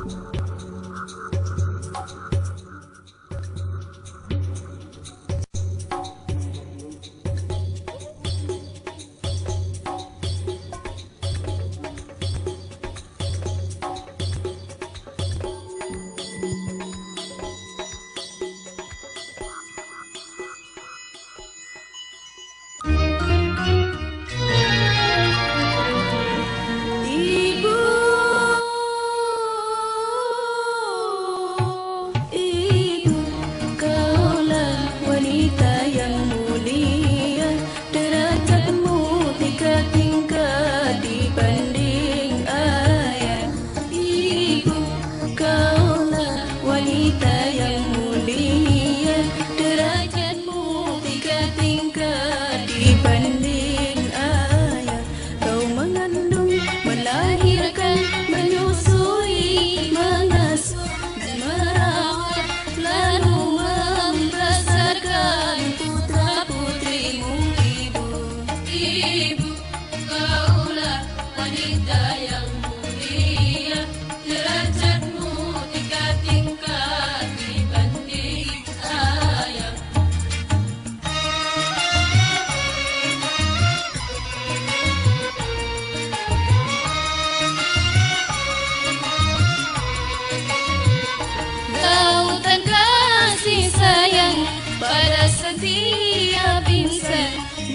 setiap insan,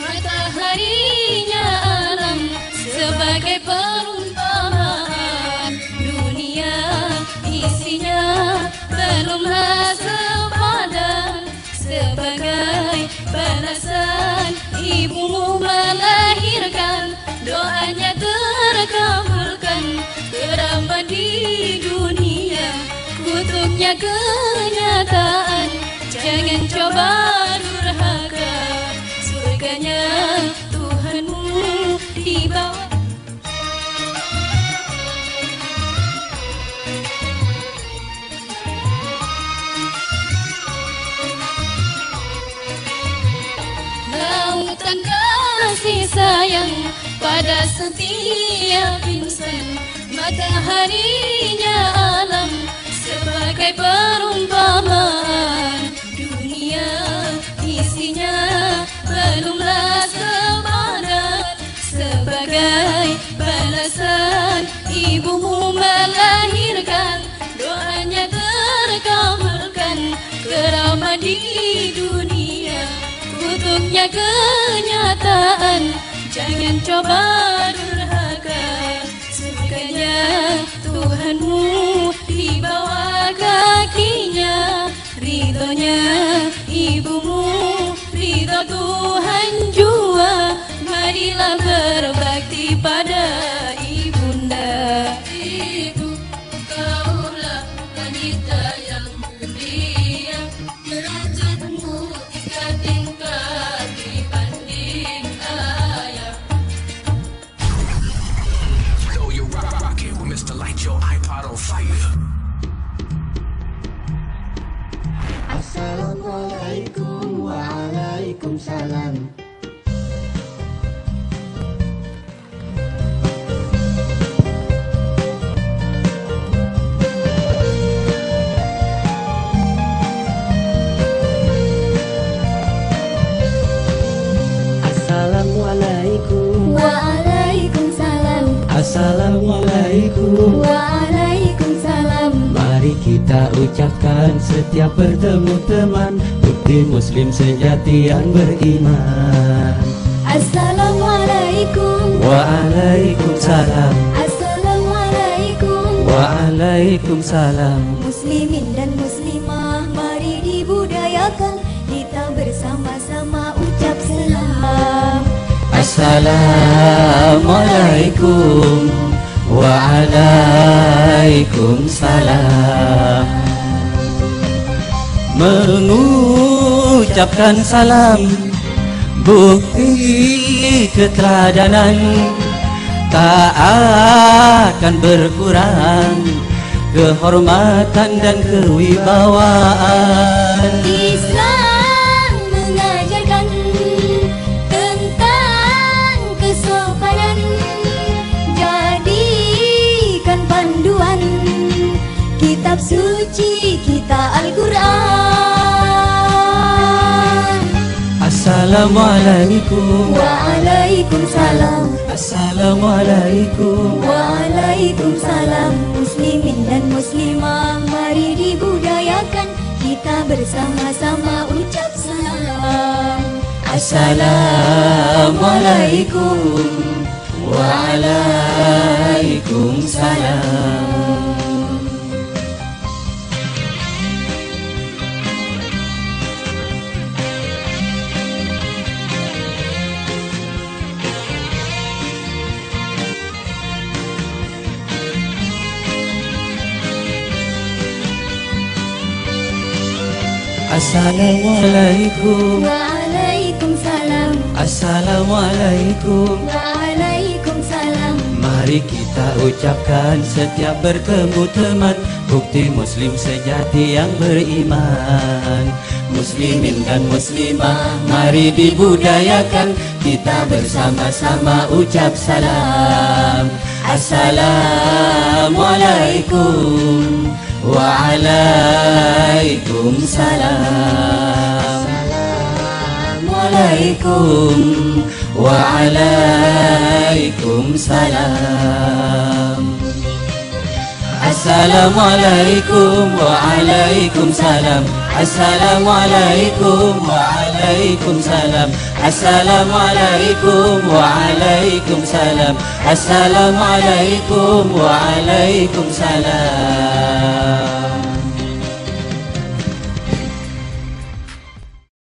mataharinya alam sebagai perumpamaan. Dunia isinya belumlah sepadan, sebagai balasan ibumu melahirkan, doanya terkabulkan. Teramat di dunia, kutuknya kenyataan. Jangan coba durhaka, surganya Tuhanmu di bawah. Lautan kasih sayang pada setiap insan, mataharinya alam sebagai perumpamaan. Dunia isinya belumlah sepadan, sebagai balasan ibumu melahirkan, doanya terkabulkan. Keramat di dunia, kutuknya kenyataan. Jangan coba durhaka, surganya Tuhanmu di bawah kakinya. Ridhonya ibumu, ridho Tuhan jua. Marilah berbakti pada ibunda. Ibu, kaulah wanita yang mulia, derajatmu 3 tingkat dibanding ayah. Yo, you're rocking with Mr. Light Your iPod on Fire. Assalamualaikum waalaikumsalam. Assalamualaikum Waalaikumsalam. Assalamualaikum Waalaikumsalam. Mari kita ucapkan setiap bertemu teman, bukti muslim sejati yang beriman. Assalamualaikum. Waalaikumsalam. Assalamualaikum. Waalaikumsalam. Muslimin dan muslimah, mari dibudayakan, kita bersama-sama ucap salam. Assalamualaikum. Waalaikumsalam. Mengucapkan salam, bukti keteladanan, tak akan berkurang kehormatan dan kewibawaan. Islam mengajarkan tentang kesopanan, jadikan panduan Assalamualaikum. Waalaikumsalam. Assalamualaikum. Waalaikumsalam. Muslimin dan muslimah, mari dibudayakan, kita bersama-sama ucap salam. Assalamualaikum. Waalaikumsalam. Assalamualaikum. Waalaikumsalam. Assalamualaikum. Waalaikumsalam. Mari kita ucapkan setiap bertemu teman, bukti muslim sejati yang beriman. Muslimin dan muslimah, mari dibudayakan, kita bersama-sama ucap salam. Assalamualaikum. Waalaikumsalam. Assalamualaikum. Waalaikumsalam. Assalamualaikum. Waalaikumsalam. Assalamualaikum. Waalaikumsalam. Assalamualaikum. Waalaikumsalam. Assalamualaikum. Waalaikumsalam.